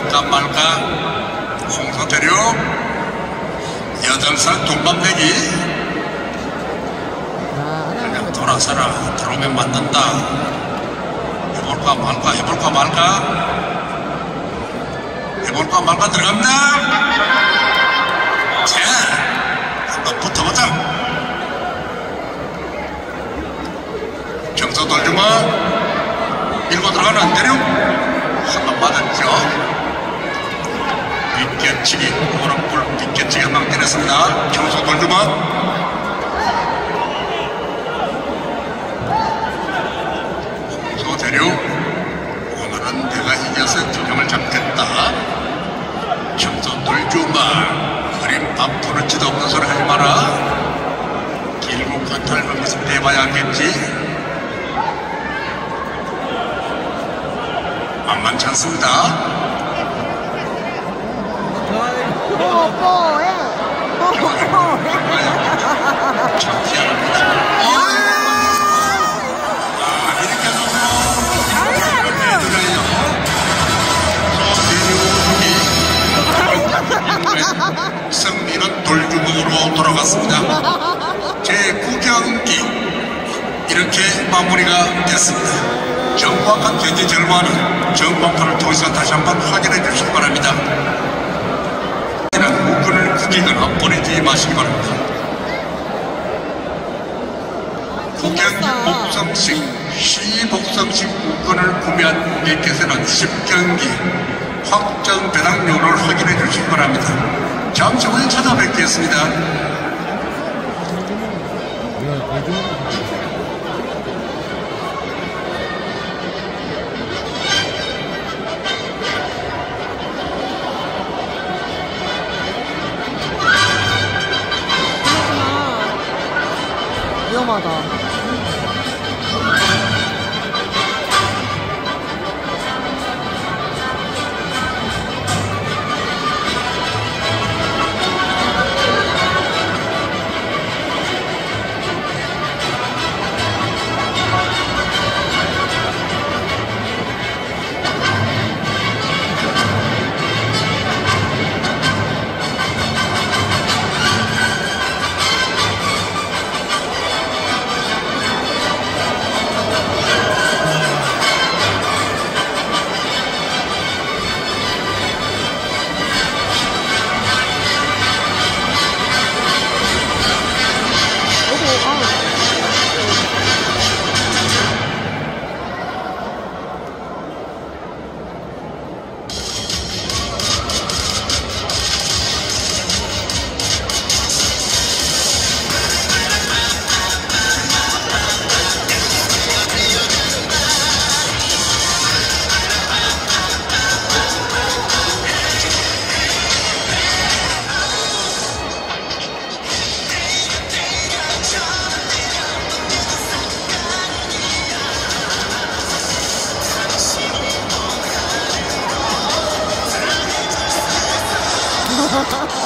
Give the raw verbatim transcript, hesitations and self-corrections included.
할까 말까. 홍소대륙 여덟 살 동갑내기. 그냥 돌아서라. 들어오면 맞는다. 해볼까 말까 해볼까 말까 해볼까 말까. 들어갑니다. 자, 한번 붙어보자. 경서 돌주마 밀고 들어가는 안대륙 한번 맞았죠. 빗겨치기, 오른불 빗겨치기 한 방 때렸습니다. 경서 돌주마 홍소대륙 오늘은 내가 이겨서 두 명을 잡겠다. 경서 돌주마 그림 밥 부르지도 없는 소리 하지 마라. 길고 까탈한 것을 내봐야 하겠지. 만만치 않습니다. 뽀뽀해. 뽀뽀해. 참 희한합니다. 아, 이렇게 해서 승리는 돌주먹으로 돌아갔습니다. 제구 경기 이렇게 마무리가 됐습니다. 정확한 경기 결과는 전방판을 통해서 다시 한번 확인해 주시기 바랍니다. 우근을 구기거나 버리지 마시기 바랍니다. 구경기 복성식, 시복성식 우근을 구매한 고객께서는 십 경기 확정 배당료를 확인해 주시기 바랍니다. 잠시 후에 찾아뵙겠습니다. 위험하다. Ha ha ha.